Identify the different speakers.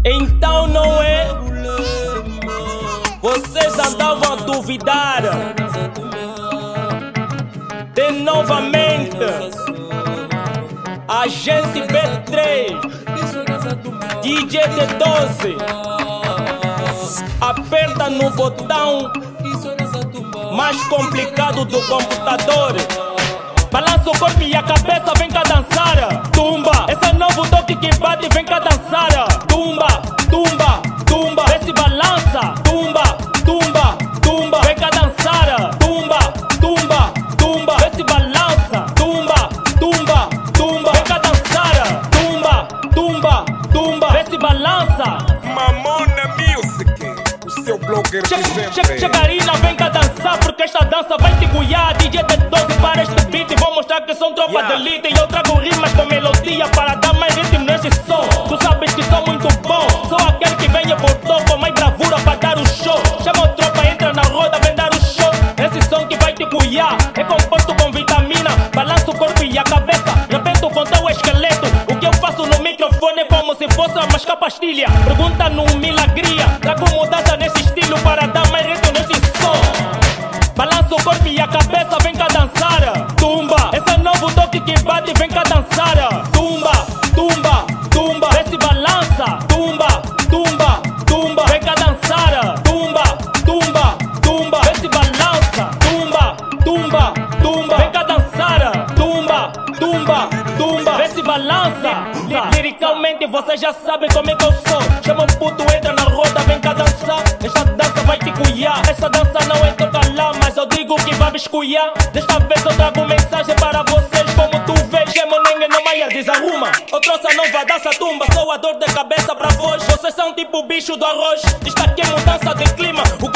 Speaker 1: Então não é? Vocês andavam a duvidar de novamente Agente B3, DJ D12. Aperta no botão mais complicado do computador. Balança o corpo e a cabeça, vem cá dançar. Tumba, esse é novo toque que bate, vem cá dançar. Tumba, tumba, tumba, vê se balança. Tumba, tumba, tumba, vem cá dançar. Tumba, tumba, tumba, vê se balança. Tumba, tumba, tumba, vem cá dançar. Tumba, tumba, tumba, vê se balança.
Speaker 2: Mamona Music, o seu blogger de sempre.
Speaker 1: Chegarina, vem cá dançar, porque esta dança vai te guiar. DJ D12 para este beat, vou mostrar que são tropa de elite. E eu trago rimas com melodia para dar mais ritmo neste som. Tu sabes que sou muito bom, sou aquele que vem e voltou com mais bravura para dar o show. Chama a tropa, entra na roda, vem dar o show. Esse som que vai te guiar é composto com vitamina. Balança o corpo e a cabeça, repento com teu esqueleto. O que eu faço no microfone é como se fosse a mascar pastilha. Pergunta no milagria, trago mudança nesse estilo para dar mais ritmo nesse som. Balança o corpo e a cabeça, vem cá dançar. Tumba, esse é novo toque que bate, vem cá dançar. Tumba, tumba, tumba, vê se balança. Tumba, tumba, tumba, vem cá dançar. Tumba, tumba, tumba, vê se balança. Tumba, tumba, tumba, vem cá dançar. Tumba, tumba, tumba, vê se balança. Liricalmente vocês já sabem como é que eu sou. Chama o puto, entra na roda, vem cá dançar. Esta dança vai te cuiar. Essa dança não é tocar lá, mas eu digo que vai escolher. Desta vez eu trago mensagem para vocês. Como tu vês, que ninguém não maia desarruma. Eu trouxe a nova dança tumba, sou a dor de cabeça para vós. Vocês são tipo bicho do arroz. Isto aqui é mudança de clima. O